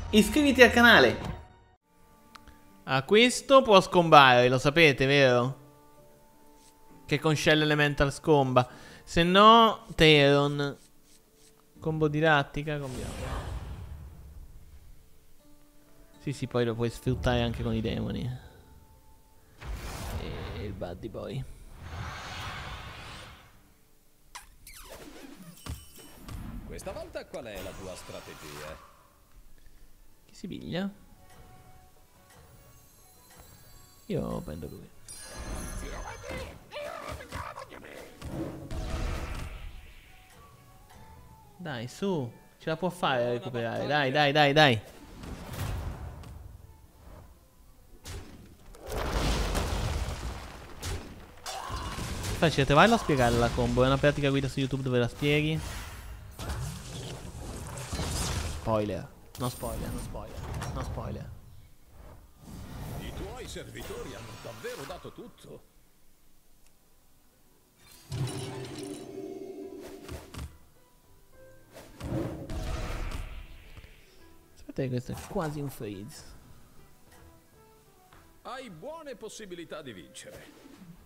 iscriviti al canale. Ah, questo può scombare, lo sapete, vero? Che con Shell Elemental scomba. Se no, Teron. Combo di rattica, combiamo. Sì, poi lo puoi sfruttare anche con i demoni. E il buddy poi. Questa volta qual è la tua strategia? Chi si piglia? Io prendo lui. Dai, su. Ce la può fare a recuperare. Dai. Facile, vai a spiegare la combo. È una pratica guida su YouTube dove la spieghi. Spoiler. No spoiler. I tuoi servitori hanno davvero dato tutto. Aspetta che questo è quasi un freeze. Hai buone possibilità di vincere.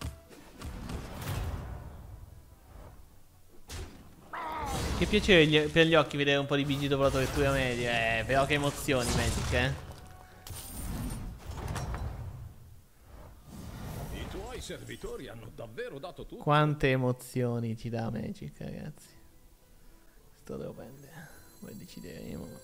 Che piacere per gli occhi vedere un po' di BG dopo la tua lettura media. Però che emozioni, Magic, I tuoi servitori hanno davvero dato tutto. Quante emozioni ci dà Magic, ragazzi. Questo devo prendere. Poi decideremo.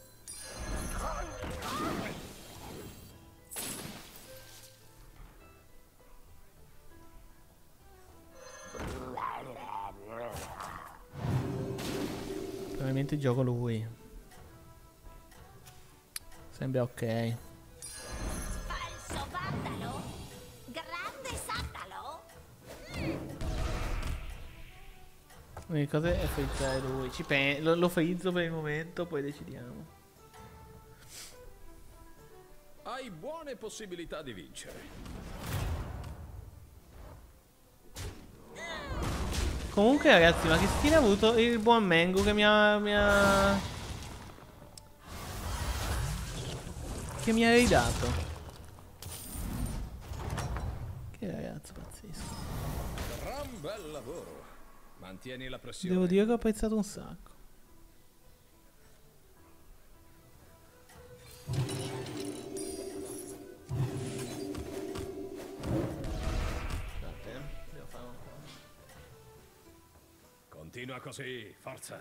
Probabilmente gioco lui. Sembra ok. Falso vandalo? Grande sandalo? L'unica cosa è frizzare lui. Lo frizzo per il momento, poi decidiamo. Hai buone possibilità di vincere. Comunque ragazzi, ma che stile ha avuto il buon Mengu che mi ha ridato. Che ragazzo pazzesco. Gran bel lavoro. Mantieni la pressione. Devo dire che ho apprezzato un sacco. Continua così, forza.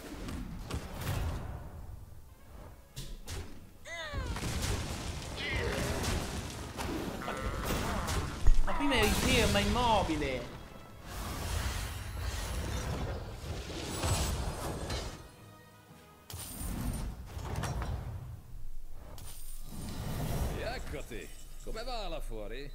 Ma prima eri ferma, immobile. E eccoti. Come va là fuori?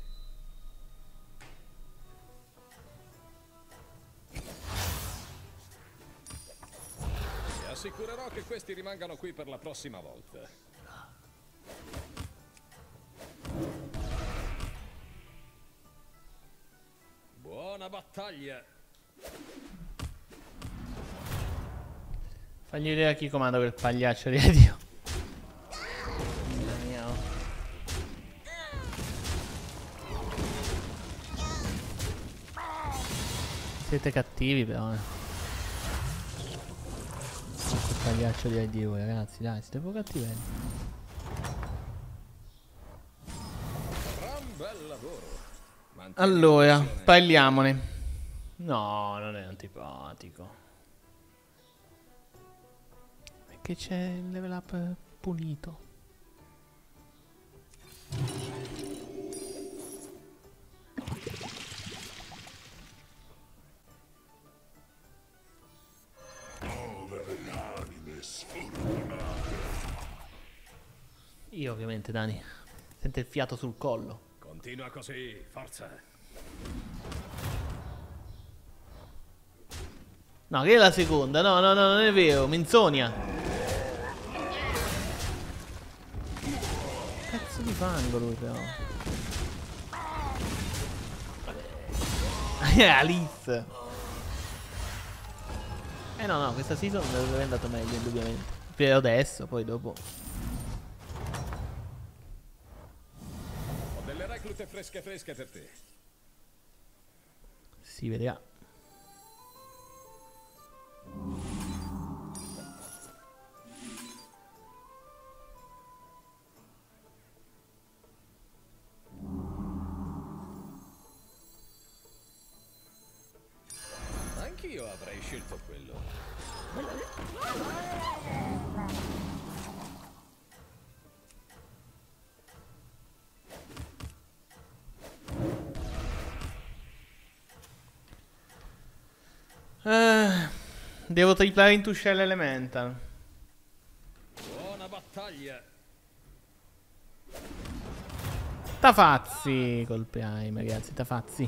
Assicurerò che questi rimangano qui per la prossima volta. Buona battaglia. Fagli vedere a chi comanda quel pagliaccio di Dio. Mamma mia. Siete cattivi però, pagliaccio di Dio, ragazzi, dai, siete un po' cattivelli. Gran bel lavoro. Allora, parliamone. No, non è antipatico. Perché c'è il level up pulito. Io ovviamente, Dani. Sente il fiato sul collo. Continua così, forza. No, che è la seconda? No, non è vero, menzonia. Cazzo di fango lui però. Alice. No, questa season dovrebbe aver andato meglio, indubbiamente. Per adesso, poi dopo. reclute fresche fresche per te. Si vedrà. Anch'io avrei scelto quello. Devo triplare into Shell Elemental. Buona battaglia. Tafazzi col prime, ragazzi, Tafazzi.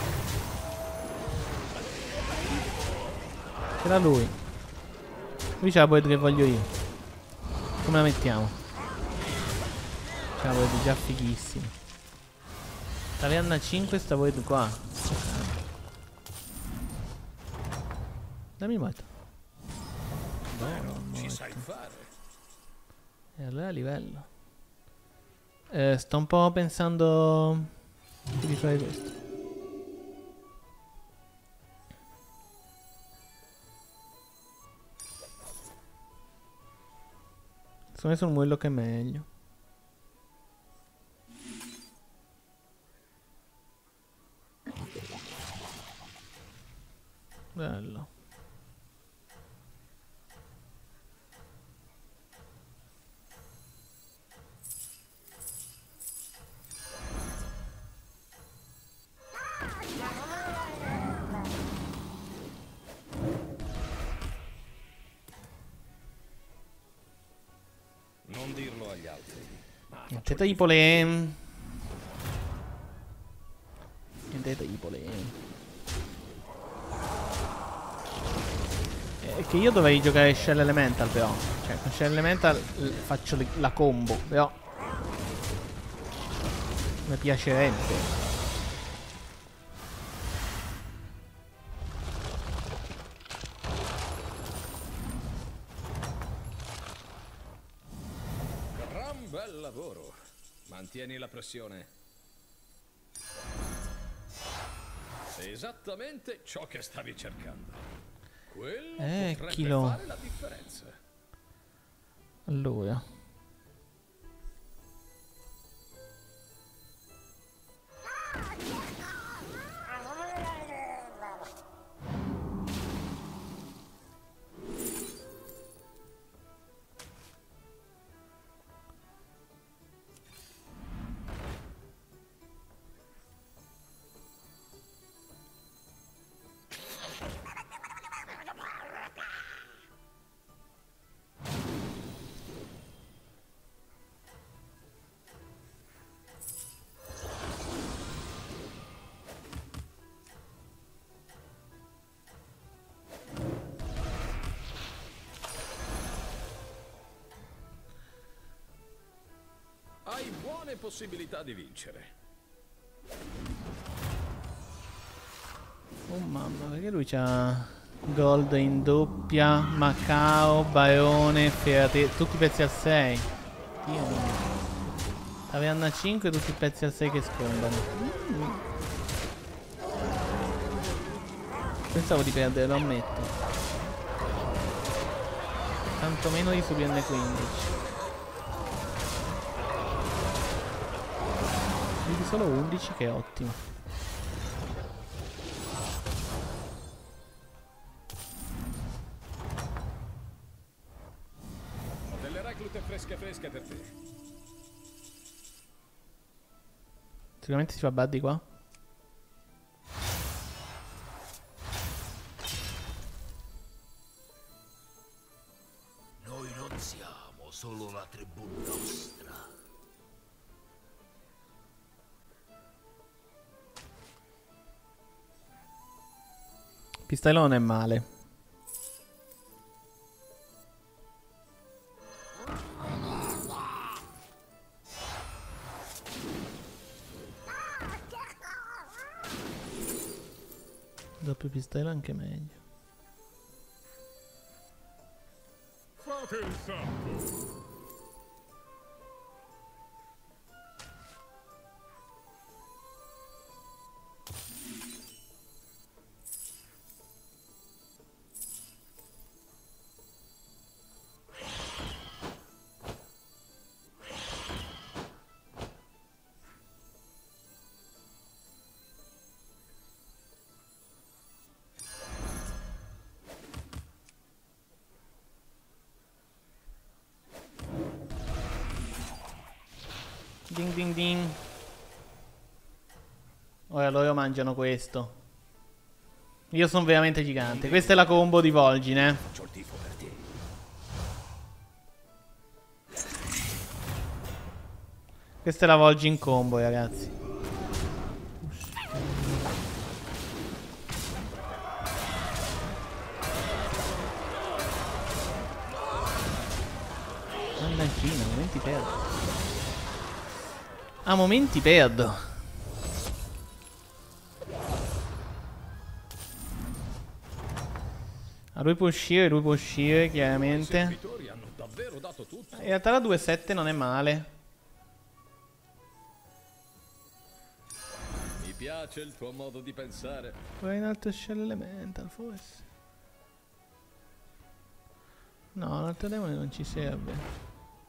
C'era lui. Lui c'ha la board che voglio io. Come la mettiamo? C'ha la board già fighissima. Taverna 5 sta board qua. Dammi morto. Ci sai fare. E allora a livello. Sto un po' pensando di fare questo. Secondo me sul muello che è meglio. Bello. Non dirlo agli altri. Ma Niente tripole. Niente tripole. È che io dovrei giocare Shell Elemental però. Cioè con Shell Elemental faccio la combo. Però mi piacerebbe. gran bel lavoro. Mantieni la pressione. Esattamente ciò che stavi cercando. Quello potrebbe Chilo. fare la differenza. Allora. Hai buone possibilità di vincere. Oh mamma, perché lui c'ha Gold in doppia, Macao, Barone, Ferrate, tutti i pezzi al 6. Dio mio. Taverna 5, tutti i pezzi al 6 che scombano. Pensavo di perdere, lo ammetto. Tanto meno di subirne 15. Quindi solo 11 che è ottimo. Ho delle reclute fresche fresche per te. Sicuramente si fa Buddy qua. Noi non siamo solo la tribù nostra. Pistolone è male. Doppio pistola anche meglio. Fate il salto. Ding ding ding. Ora loro mangiano questo. Io sono veramente gigante. Questa è la combo di Vol'jin, Faccio il tifo per te. Questa è la Vol'jin combo, ragazzi. Mannagina, momenti perdo. A momenti perdo. Lui può uscire, chiaramente. I servitori hanno davvero dato tutto. In realtà la 2-7 non è male. Mi piace il tuo modo di pensare. Poi in alto Shell Elemental, forse. No, l'altro demone non ci serve.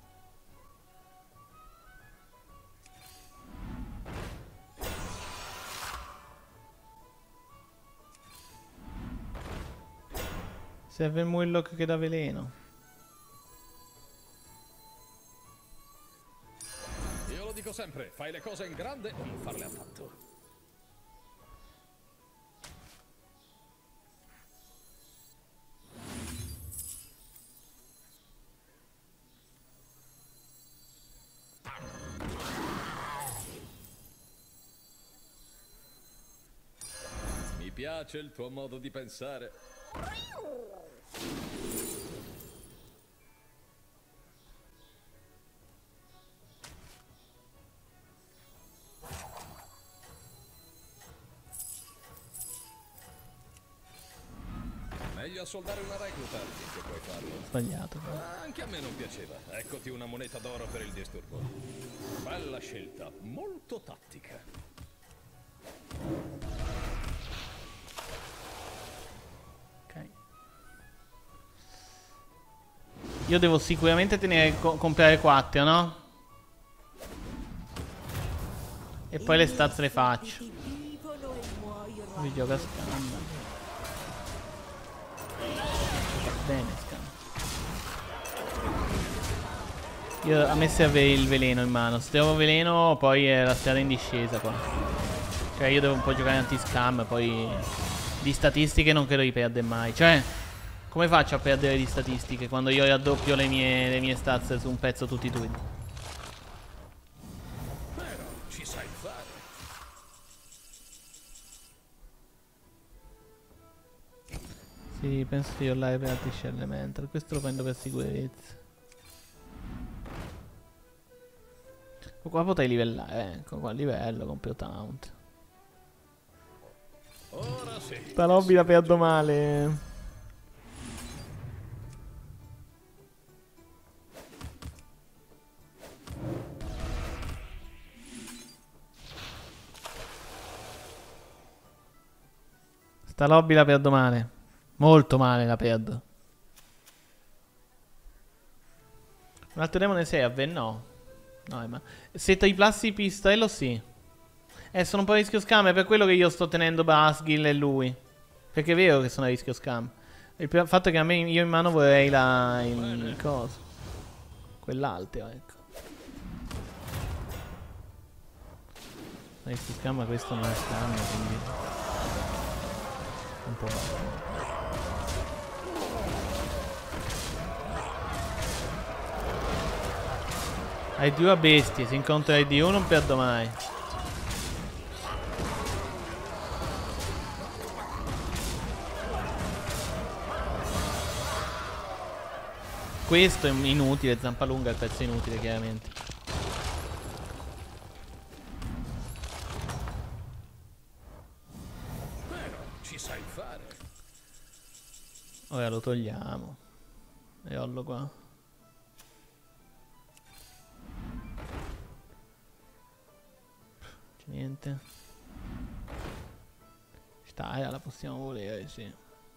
Serve il Murloc che dà veleno. Io lo dico sempre, fai le cose in grande o non farle affatto. Mi piace il tuo modo di pensare. Meglio assoldare una recluta finché puoi farlo. Sbagliato. Anche a me non piaceva. Eccoti una moneta d'oro per il disturbo. Bella scelta, molto tattica. Ok. Io devo sicuramente comprare 4, no? E poi le stats le faccio. Mi gioca scam. Bene, scam. A me serve il veleno in mano. Se trovo veleno poi è la strada in discesa qua. Cioè io devo un po' giocare anti-scam. Poi di statistiche non credo di perdere mai. Cioè come faccio a perdere di statistiche quando io raddoppio le mie stats su un pezzo tutti i turni? Però ci sai fare. Sì, penso di urlare per altri Shell Elemental. Questo lo prendo per sicurezza. Qua potrei livellare. Ecco qua, livello, compro Taunt. Ora sì. Sta lobby la perdo male. Sta lobby la perdo male. Molto male la perdo. Un altro demone serve? No. No, ma se triplassi pistello sì. Sono un po' a rischio scam. È per quello che io sto tenendo Basgil e lui. Perché è vero che sono a rischio scam. Il fatto è che io in mano vorrei il coso. Quell'altro, ecco. A rischio scam, ma questo non è scam, quindi un po' male. Hai due a bestie, se incontro ID1 non perdo mai. Questo è inutile, Zampalunga è il pezzo inutile chiaramente. Però ci sai fare. Ora lo togliamo. E ollo qua. C'è niente. Stai, la possiamo volere, sì.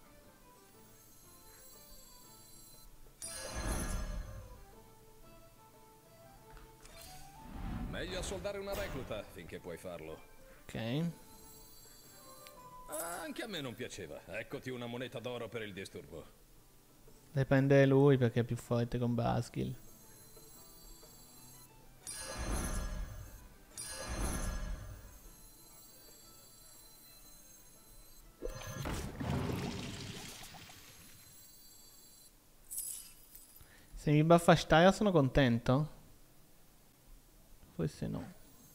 Meglio assoldare una recluta finché puoi farlo. Ok. Anche a me non piaceva. Eccoti una moneta d'oro per il disturbo. Deve prendere lui perché è più forte con Basgil. Se mi buffa Stara sono contento? Forse no.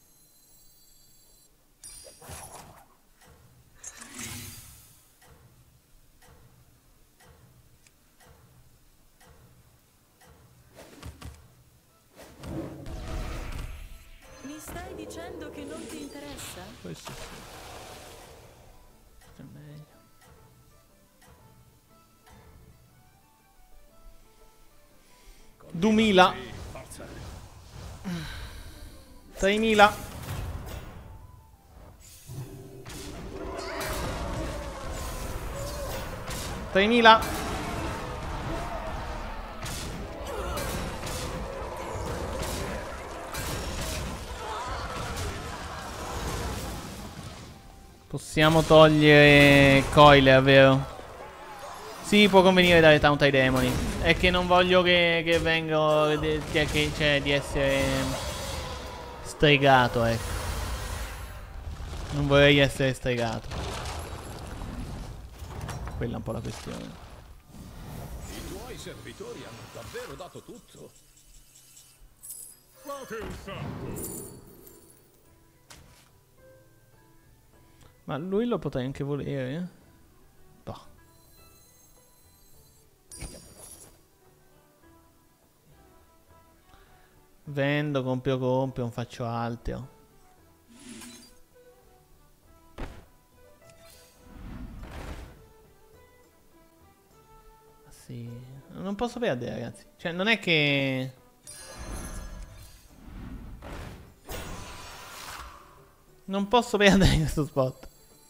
Mi stai dicendo che non ti interessa? Forse sì. È meglio. Duemila. 6.000. Tremila. Possiamo togliere Coile, vero? Sì, può convenire dare taunt ai demoni. È che non voglio che vengo. Cioè, di essere stregato, ecco. Non vorrei essere stregato. Quella è un po' la questione. I tuoi servitori hanno davvero dato tutto. Fate un salto. Ma lui lo potrei anche volere? Boh. Vendo, compro, non faccio altro. Sì. Non posso perdere, ragazzi. Cioè, non è che... Non posso perdere in questo spot.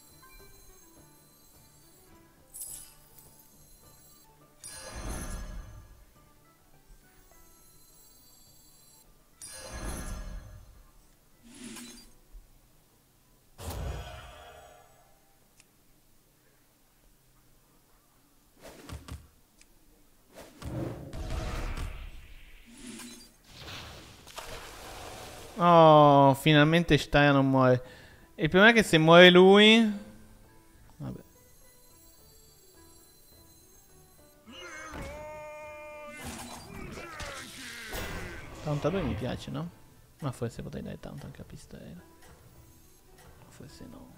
Oh, finalmente Staya non muore. Il problema è che se muore lui... Vabbè. Taunt a lui mi piace, no? Ma forse potrei dare tanto anche a Pistrella. Forse no.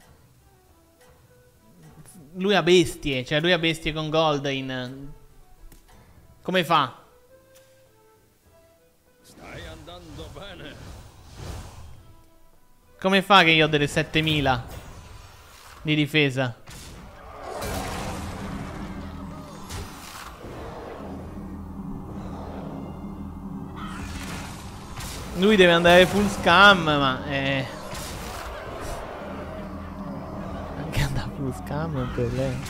Lui ha bestie, cioè lui ha bestie con Goldrain. Come fa? Stai andando bene. Come fa che io ho delle 7000 di difesa? Lui deve andare full scam, ma anche andare full scam è un problema.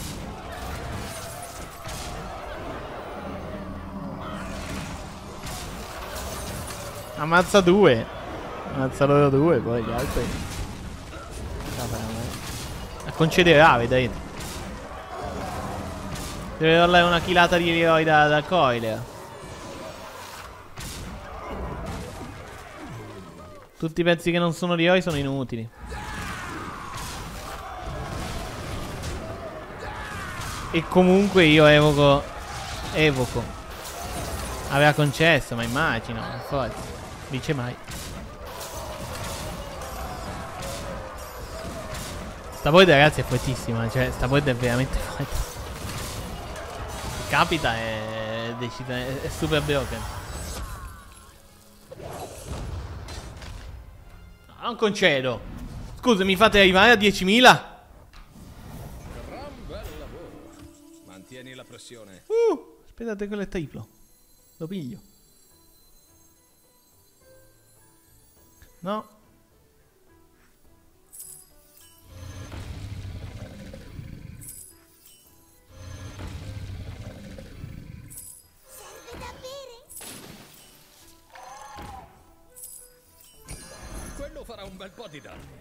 Ammazza due. Ammazza loro due, poi gli altri. La concederà, vedrete. Deve darle una chilata di eroi da Coiler. Tutti i pezzi che non sono di eroi sono inutili. E comunque io evoco. Aveva concesso, ma immagino. Forza. Dice mai. Sta board, ragazzi, è fortissima. Cioè, sta board è veramente forte. Se capita è super broken. Non concedo. Scusa, mi fate arrivare a 10.000? Gran bel lavoro. Mantieni la pressione. Aspettate, quello è triplo. Lo piglio. No. Serve da bere? Quello farà un bel po' di danni.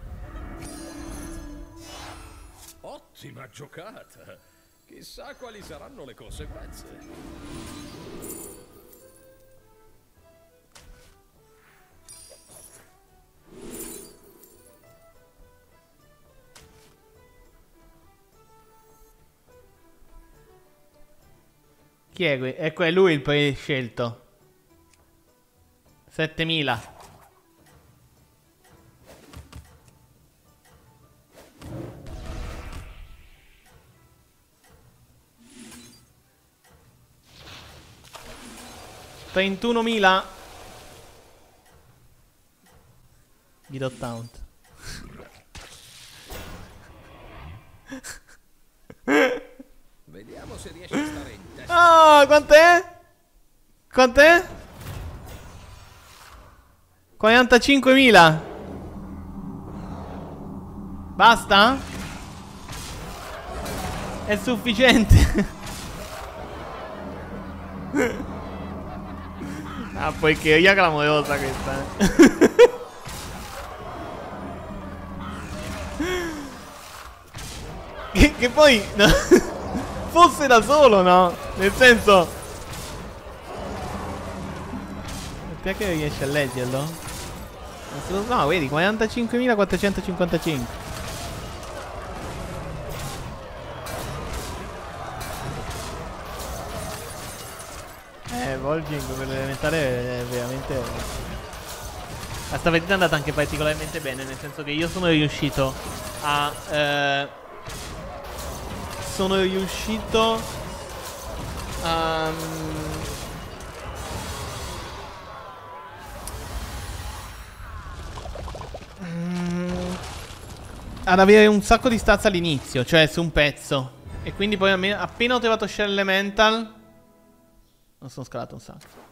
Ottima giocata. Chissà quali saranno le conseguenze. Chi è qui? Ecco, è lui il prescelto. 7000. $31.000. Guido Taunt. Vediamo se riesci a stare in testa. Ah, quant'è? Quant'è? 45.000. Basta? È sufficiente. Ah, poiché io clamorosa questa. Che poi no, fosse da solo, no? Nel senso, perché riesci a leggerlo? No, vedi, 45.455. Volging per l'elementare è veramente... La sta partita è andata anche particolarmente bene, nel senso che io sono riuscito a... sono riuscito a... ad avere un sacco di stats all'inizio, cioè su un pezzo. E quindi poi appena ho trovato Shell Elemental... Non sono scalato un sacco.